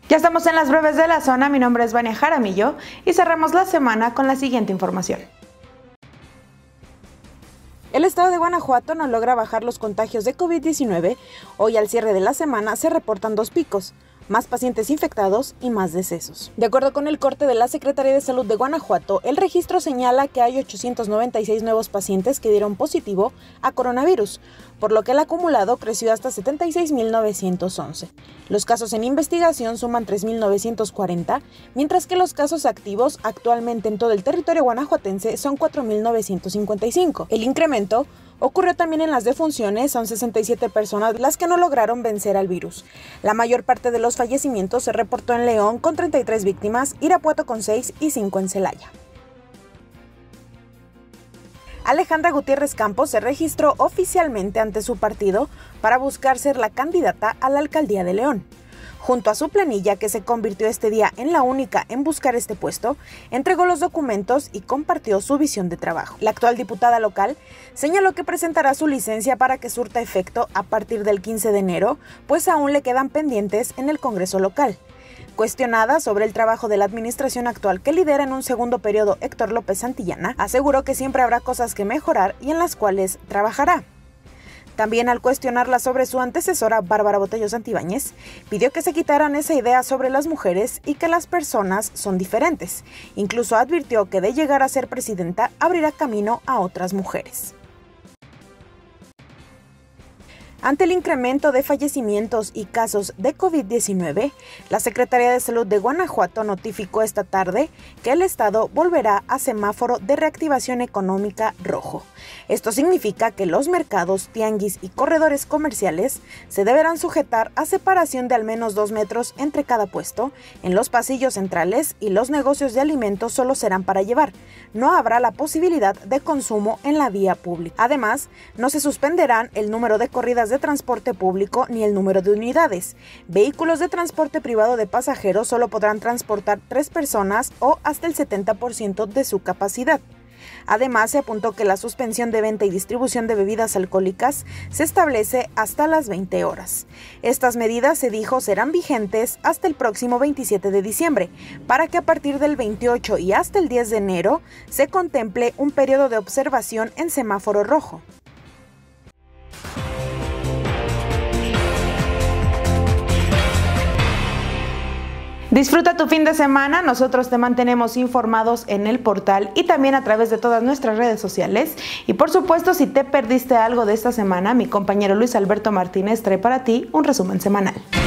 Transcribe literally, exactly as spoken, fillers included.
Ya estamos en las breves de la zona, mi nombre es Vania Jaramillo y cerramos la semana con la siguiente información. El estado de Guanajuato no logra bajar los contagios de COVID diecinueve. Hoy al cierre de la semana se reportan dos picos, más pacientes infectados y más decesos. De acuerdo con el corte de la Secretaría de Salud de Guanajuato, el registro señala que hay ochocientos noventa y seis nuevos pacientes que dieron positivo a coronavirus, por lo que el acumulado creció hasta setenta y seis mil novecientos once. Los casos en investigación suman tres mil novecientos cuarenta, mientras que los casos activos actualmente en todo el territorio guanajuatense son cuatro mil novecientos cincuenta y cinco. El incremento ocurrió también en las defunciones, son sesenta y siete personas las que no lograron vencer al virus. La mayor parte de los fallecimientos se reportó en León con treinta y tres víctimas, Irapuato con seis y cinco en Celaya. Alejandra Gutiérrez Campos se registró oficialmente ante su partido para buscar ser la candidata a la alcaldía de León. Junto a su planilla, que se convirtió este día en la única en buscar este puesto, entregó los documentos y compartió su visión de trabajo. La actual diputada local señaló que presentará su licencia para que surta efecto a partir del quince de enero, pues aún le quedan pendientes en el Congreso local. Cuestionada sobre el trabajo de la administración actual que lidera en un segundo periodo Héctor López Santillana, aseguró que siempre habrá cosas que mejorar y en las cuales trabajará. También al cuestionarla sobre su antecesora Bárbara Botello Santibáñez, pidió que se quitaran esa idea sobre las mujeres y que las personas son diferentes. Incluso advirtió que de llegar a ser presidenta abrirá camino a otras mujeres. Ante el incremento de fallecimientos y casos de COVID diecinueve, la Secretaría de Salud de Guanajuato notificó esta tarde que el estado volverá a semáforo de reactivación económica rojo. Esto significa que los mercados, tianguis y corredores comerciales se deberán sujetar a separación de al menos dos metros entre cada puesto en los pasillos centrales y los negocios de alimentos solo serán para llevar. No habrá la posibilidad de consumo en la vía pública. Además, no se suspenderán el número de corridas de transporte público ni el número de unidades. Vehículos de transporte privado de pasajeros solo podrán transportar tres personas o hasta el setenta por ciento de su capacidad. Además, se apuntó que la suspensión de venta y distribución de bebidas alcohólicas se establece hasta las veinte horas. Estas medidas, se dijo, serán vigentes hasta el próximo veintisiete de diciembre, para que a partir del veintiocho y hasta el diez de enero se contemple un periodo de observación en semáforo rojo. Disfruta tu fin de semana, nosotros te mantenemos informados en el portal y también a través de todas nuestras redes sociales. Y por supuesto, si te perdiste algo de esta semana, mi compañero Luis Alberto Martínez trae para ti un resumen semanal.